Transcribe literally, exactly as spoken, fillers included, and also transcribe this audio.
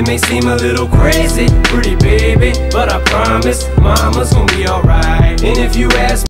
It may seem a little crazy, pretty baby, but I promise mama's gonna be alright. And if you ask